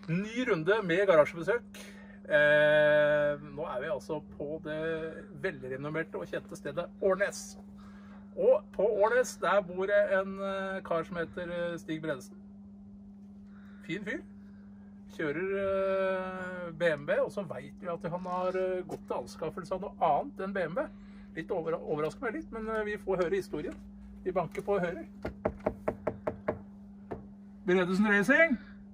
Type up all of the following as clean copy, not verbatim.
Ny runde med garasjebesøk. Nå er vi altså på det velrenommerte og kjente stedet Årnes. Og på Årnes, der bor det en kar som heter Stig Bredesen. Fin fyr. Kjører BMW, og så vet vi at han har gått til anskaffelse av noe annet enn BMW. Litt overrasker meg litt, men vi får høre historien. Vi banker på og hører. Bredesen Racing.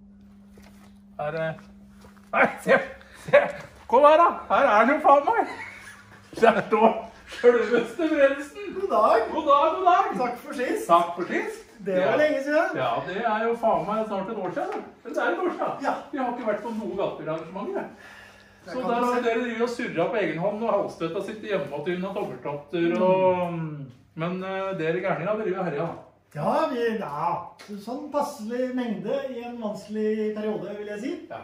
Nei, se! Kom her da! Her er det jo faen meg! Der står selveste Bredesen! God dag! God dag, god dag! Takk for sist! Takk for sist! Det var lenge siden! Ja, det er jo faen meg snart et år siden. Det er et år siden. Ja. Vi har ikke vært på noe gatebilarrangementer. Så der har dere drivet og surret på egen hånd, og halvstøtta sitter hjemme og tynnet tommeltotter, og... Men dere gærninger driver herja. Ja, sånn passelig mengde i en vanskelig periode, vil jeg si. Ja.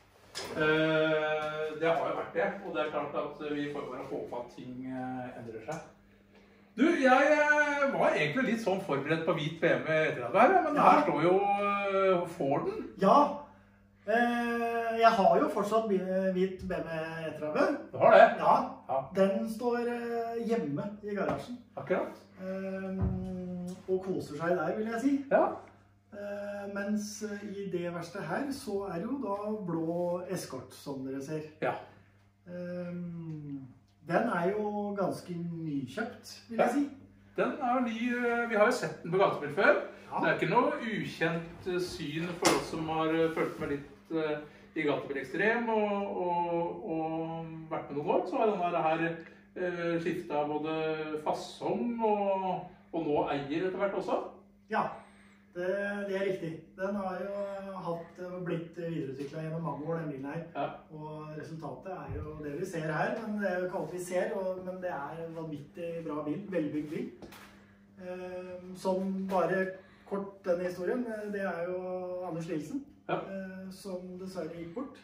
Det har jo vært det, og det er klart at vi får bare håpe at ting endrer seg. Du, jeg var egentlig litt sånn forberedt på hvit BMW etter det her, men her står jo Forden. Ja, jeg har jo fortsatt hvit BMW E30. Du har det? Ja, den står hjemme i garasjen. Akkurat. Og koser seg der, vil jeg si. Ja. Mens i det verste her, så er jo da blå Escort, som dere ser. Ja. Den er jo ganske nykjøpt, vil jeg si. Den er ny, vi har jo sett den på gatebil før. Ja. Det er ikke noe ukjent syn for oss som har følt med litt i gatebil ekstrem og vært med noen år. Så har denne her skiftet både fasong og nå eier etter hvert også. Ja. Det er riktig. Den har jo blitt videreutviklet gjennom mange år, den bilen her. Ja. Og resultatet er jo det vi ser her, men det er jo ikke alt vi ser, men det er en vanvittig bra bil, velbygd bil. Som bare kort denne historien, det er jo Anders Nilsen, som dessverre gikk bort.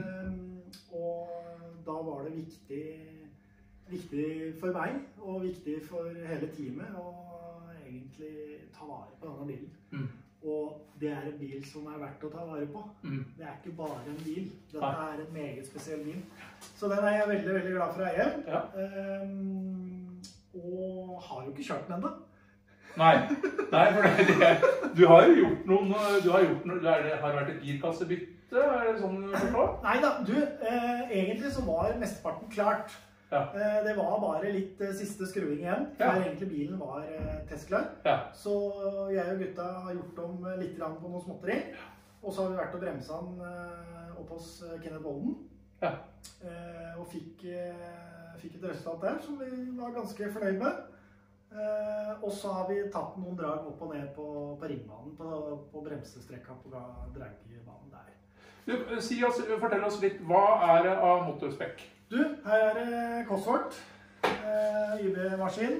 Og da var det viktig for meg, og viktig for hele teamet, egentlig ta vare på denne bilen. Og det er en bil som er verdt å ta vare på. Det er ikke bare en bil. Dette er en meget spesiell bil. Så den er jeg veldig, veldig glad for å eie. Ja. Og har jo ikke kjørt den enda. Nei, for du har jo gjort noen, det har vært et girkassebytte, er det sånn å forstå? Neida, egentlig så var mesteparten klart. Ja. Det var bare litt siste skruing igjen, før egentlig bilen var testklar. Ja. Så jeg og gutta har gjort om litt på noe småtteri. Og så har vi vært og bremsa den opp hos Kenneth Bolden. Ja. Og fikk et resultat der som vi var ganske fornøyd med. Og så har vi tatt noen drag opp og ned på ringbanen, på bremsestrekka på dragbanen der. Fortell oss litt, hva er det av motorspekk? Du, her er det Cosworth, YB-maskin,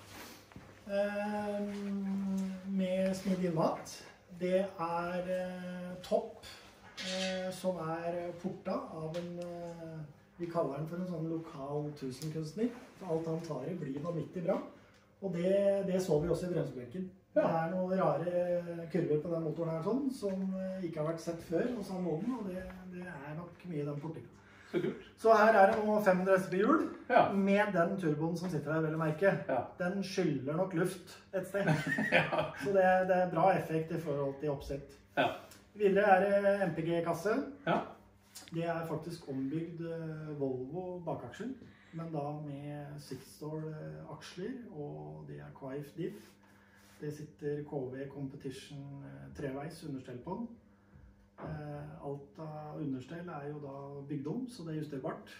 med smidig innmat. Det er topp, som er porta av vi kaller den for en sånn lokal tusenkunstner. Alt han tar i blir vanvittig bra. Og det så vi også i bremsebenken. Det er noen rare kurver på den motoren her sånn, som ikke har vært sett før hos han moden, og det er nok mye den portingen. Så her er det nå 500 hestehjul, med den turboen som sitter her, vel å merke. Den skyller nok luft et sted. Så det er bra effekt i forhold til oppsett. Videre er det MPG-kasse. Det er faktisk ombygd Volvo bakaksjer, men da med 6-stål-aksler, og det er Quaif diff. Det sitter KV Competition treveis understell på den. Alt av understell er jo da bygd om, så det er justerbart.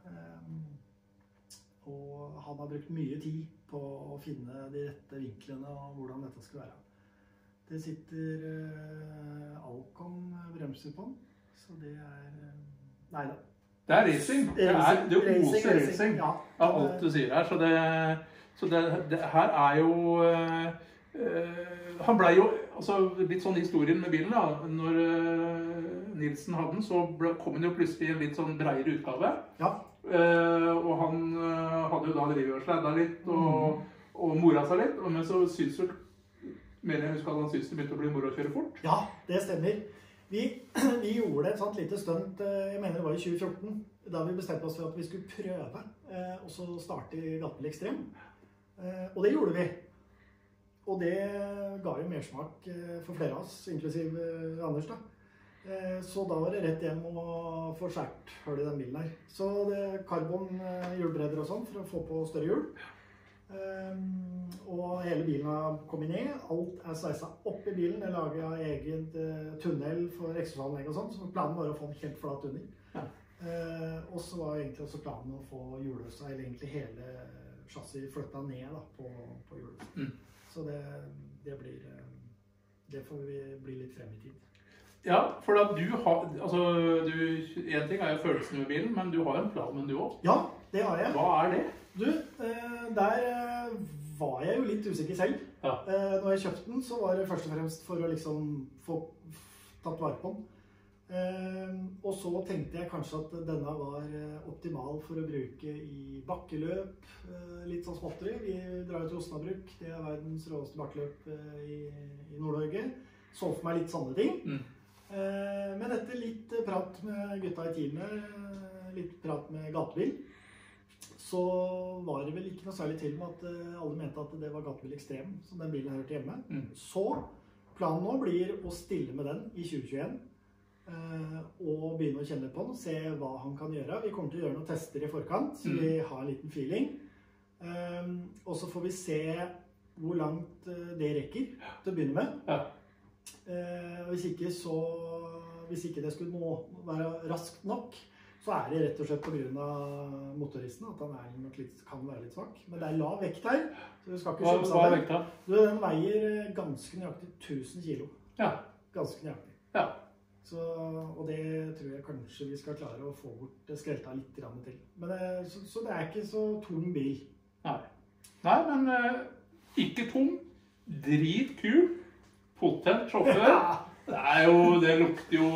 Og han har brukt mye tid på å finne de rette vinklene og hvordan dette skal være. Det sitter Alcon bremser på den, så det er... Neida. Det er racing. Det oser racing av alt du sier her, så det her er jo... Han ble jo, altså litt sånn historien med bilen da, når Nilsen hadde den, så kom han jo plutselig i en litt sånn bredere utgave. Og han hadde jo da drivet og sledda litt og mora seg litt, men så synes du, mener jeg husker at han synes det begynte å bli moro å kjøre fort. Ja, det stemmer. Vi gjorde et sånt lite stunt, jeg mener det var i 2014, da vi bestemte oss for at vi skulle prøve og så starte i Gatebil Extrem. Og det gjorde vi. Og det ga jo mersmak for flere av oss, inklusiv Anders da. Så da var det rett hjem og få skjært høl i den bilen her. Så det er karbon hjulbredder og sånn for å få på større hjul. Og hele bilen har kommet ned. Alt er sveiset opp i bilen. Det er laget eget tunnel for ekstraanlegg og sånn. Så planen var å få den helt flat under. Ja. Og så var egentlig også planen å få hjuløsa, eller egentlig hele chassis flyttet ned da, på hjulet. Så det får vi bli litt frem i tid. Ja, for da du har, altså, en ting er jo følelsen med bilen, men du har en plan med du også. Ja, det har jeg. Hva er det? Du, der var jeg jo litt usikker selv. Ja. Når jeg kjøpte den, så var det først og fremst for å liksom få tatt vare på den. Og så tenkte jeg kanskje at denne var optimal for å bruke i bakkeløp, litt sånn småtteri. Vi drar til Osnabruk, det er verdens råeste bakkeløp i Nord-Norge. Så for meg litt sånne ting. Men etter litt prat med gutta i teamet, litt prat med Gatebil, så var det vel ikke noe særlig til med at alle mente at det var Gatebil Extrem som den bilen hørte hjemme. Så planen nå blir å stille med den i 2021 og begynne å kjenne på den, se hva han kan gjøre. Vi kommer til å gjøre noen tester i forkant, så vi har en liten feeling. Og så får vi se hvor langt det rekker til å begynne med. Ja. Hvis ikke det skulle nå være raskt nok, så er det rett og slett på grunn av motoristen at han kan være litt svak. Men det er lav vekt her, så du skal ikke kjøpe seg den. Hva er vekta? Den veier ganske nøyaktig 1000 kilo. Ja. Ganske nøyaktig. Ja. Og det tror jeg kanskje vi skal klare å få bort skrelta litt til. Men så det er ikke så tung bil. Nei, men ikke tung, dritkul. Potent sjåfør. Det lukter jo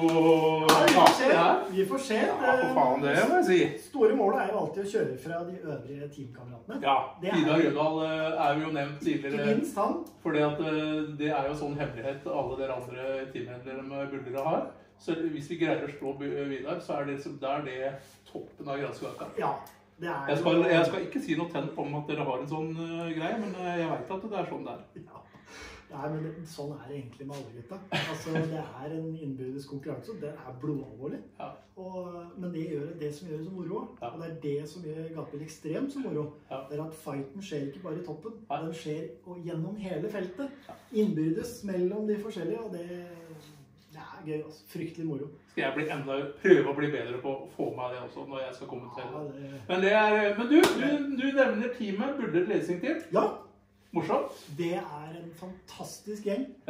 Vi får se. Ja, for faen, det må jeg si. Store målet er jo alltid å kjøre fra de øvrige teamkameratene. Ja, Ida Rødal er jo nevnt tidligere. Ikke minst han. Fordi at det er jo sånn hemmelighet alle dere andre teammedlemmer burde ha. Så hvis vi greier å slå Vidar, så er det toppen av granskaka. Ja, det er jo... Jeg skal ikke si noe tent om at dere har en sånn greie, men jeg vet at det er sånn det er. Ja. Nei, men sånn er det egentlig med alle gutta. Altså, det er en innbyrdes konkurranse, og det er blodalvorlig. Ja. Men det gjør det som gjør det så moro. Ja. Og det er det som gjør Gatebil Extrem så moro. Ja. Det er at fighten skjer ikke bare i toppen. Ja. Den skjer gjennom hele feltet. Ja. Innbyrdes mellom de forskjellige, og det er gøy, altså. Fryktelig moro. Skal jeg prøve å bli bedre på å få meg det også, når jeg skal kommentere det. Men du nevner teamet Bulder Racing Team. Ja. Morsomt. Det er en fantastisk gjeng. Ja.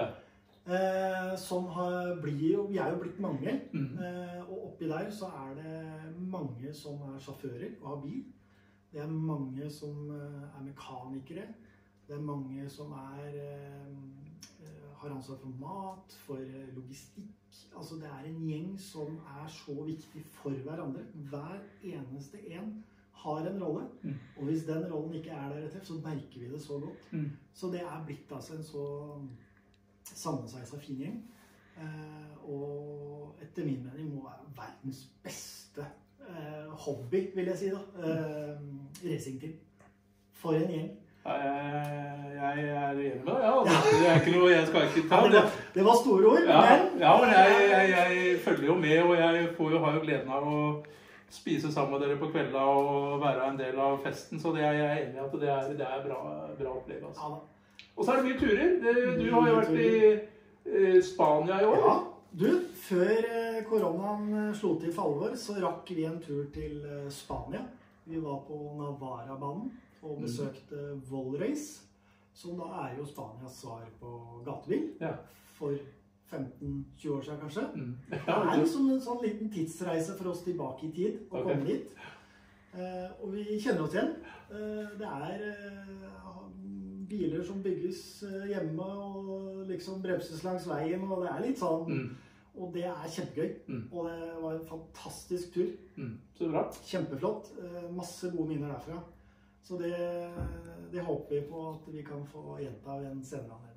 Vi er jo blitt mange, og oppi der så er det mange som er sjåfører og har bil. Det er mange som er mekanikere. Det er mange som har ansvar for mat, for logistikk. Altså det er en gjeng som er så viktig for hverandre. Hver eneste en har en rolle, og hvis den rollen ikke er der etter, så merker vi det så godt. Så det er blitt altså en så sammensveisa fin gjeng, og etter min mening må være verdens beste hobby, vil jeg si da, racingteam. For en gjeng. Jeg er enig med deg, ja. Det er ikke noe jeg skal ikke ta. Det var store ord, men... Ja, men jeg følger jo med, og jeg har jo gleden av å spise sammen med dere på kvelda og være en del av festen, så jeg er enig i at det er bra opplevelse. Ja. Og så er det mye turer. Du har jo vært i Spania i år. Ja, før koronaen slo til for alvor, så rakk vi en tur til Spania. Vi var på Navarra-banen og besøkte Volrace, som da er jo Spanias svar på gatebil, for 15-20 år siden kanskje. Det er liksom en sånn liten tidsreise for oss tilbake i tid å komme dit. Og vi kjenner oss igjen. Det er biler som bygges hjemme og liksom bremses langs veien, og det er litt sånn. Og det er kjempegøy. Og det var en fantastisk tur. Så bra. Kjempeflott. Masse gode minner derfra. Så det håper vi på at vi kan få gjenta ved en senere anledning.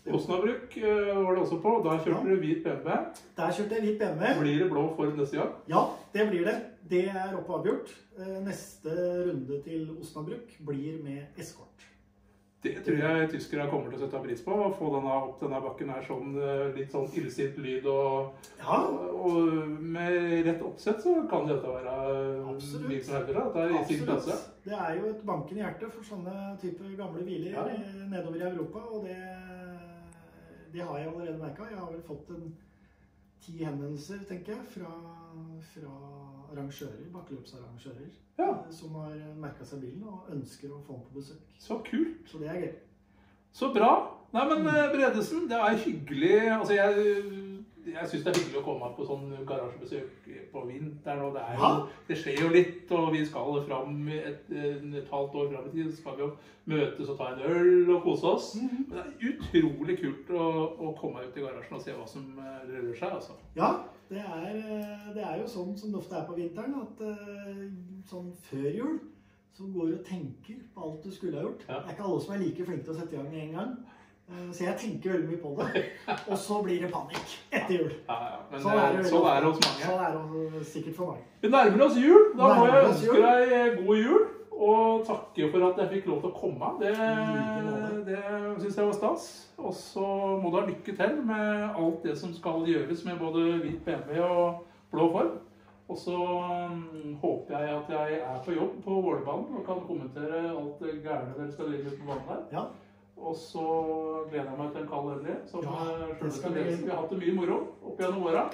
Osnabrück var det også på, da kjørte du hvit BMW. Der kjørte jeg hvit BMW. Blir det blå Ford neste gang? Ja, det blir det. Det er oppe avgjort. Neste runde til Osnabrück blir med Escort. Det tror jeg tyskere kommer til å sette pris på, å få opp denne bakken her sånn, litt sånn illsint lyd, og med rett oppsett så kan dette være mye som helder, det er i sin klasse. Det er jo et bankende hjerte for sånne typer gamle biler nedover i Europa, og det har jeg allerede merket. Jeg har vel fått 10 henvendelser, tenker jeg, fra arrangører, bakkeløpsarrangører, som har merket seg bilen og ønsker å få den på besøk. Så kult! Så det er gøy. Så bra! Nei, men Bredesen, det er hyggelig. Altså, jeg synes det er hyggelig å komme på sånn garasjebesøk på vinteren, og det skjer jo litt, og vi skal fram et halvt år frem i tid, så skal vi jo møtes og ta en øl og kose oss. Men det er utrolig kult å komme ut i garasjen og se hva som rører seg, altså. Ja, det er jo sånn som det ofte er på vinteren, at sånn før jul, så går du og tenker på alt du skulle ha gjort. Det er ikke alle som er like flinke til å sette i gang med en gang. Så jeg tenker veldig mye på det, og så blir det panikk etter jul. Men sånn er det hos mange. Sånn er det sikkert for meg. Vi nærmer oss jul. Da må jeg ønske deg god jul, og takke for at jeg fikk lov til å komme. Det synes jeg var stas. Og så må du ha lykke til med alt det som skal gjøres med både hvit BMW og blå Ford. Og så håper jeg at jeg er på jobb på Vålerbanen og kan kommentere alt det gærne dere skal drive på banen der. Ja. Og så gleder jeg meg til en kald øl, som vi har hatt det mye moro opp gjennom åra.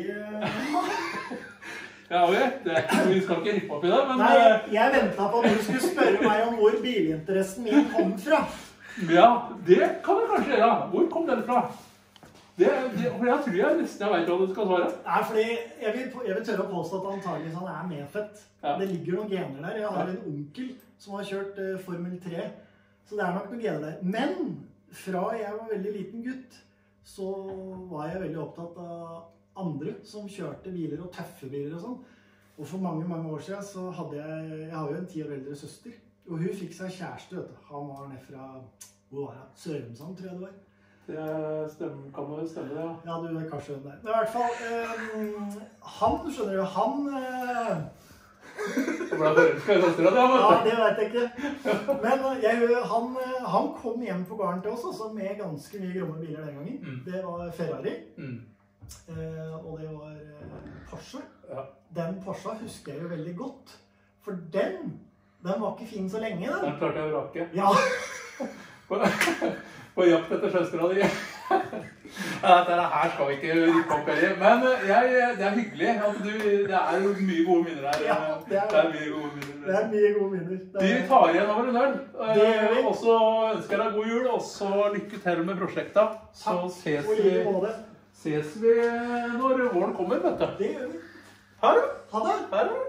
Ja, vi skal ikke rippe opp i det, men... Nei, jeg ventet på at du skulle spørre meg om hvor bilinteressen min kom fra. Ja, det kan jeg kanskje gjøre. Hvor kom den fra? For jeg tror jeg nesten vet hva du skal svare. Nei, fordi jeg vil tørre å påstå at antageligvis han er medfødt. Det ligger noen gener der. Jeg har en onkel som har kjørt Formel 3. Så det er nok noen gener der. Men fra jeg var veldig liten gutt, så var jeg veldig opptatt av andre som kjørte biler og tøffe biler og sånn. Og for mange, mange år siden så hadde jeg har jo en 10 år eldre søster, og hun fikk seg kjæreste, vet du. Han var ned fra, hvor var jeg? Sørumsand, tror jeg det var. Det kan jo stemme det, ja. Ja, du er kanskje den der. Men i hvert fall, han, skjønner du, han... Ja, det vet jeg ikke. Men han kom hjem på gården til oss også, med ganske mye gromme biler den gangen. Det var Ferrari, og det var Porsche. Den Porsche husker jeg jo veldig godt, for den var ikke fin så lenge. Den klarte jeg å vrake. Ja. På jakt etter søstera di. Dette her skal vi ikke rippe opp i. Men det er hyggelig at det er jo mye gode minner her. Ja, det er mye gode minner. Vi tar igjen over en øl. Og så ønsker jeg deg god jul, og så lykke til med prosjektet. Så ses vi når våren kommer, vet du. Det gjør vi. Ha det. Ha det.